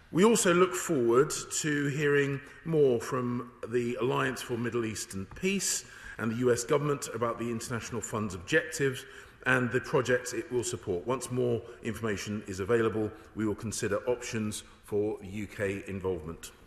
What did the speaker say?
We also look forward to hearing more from the Alliance for Middle Eastern Peace and the US government about the International Fund's objectives and the projects it will support. Once more information is available, we will consider options for UK involvement.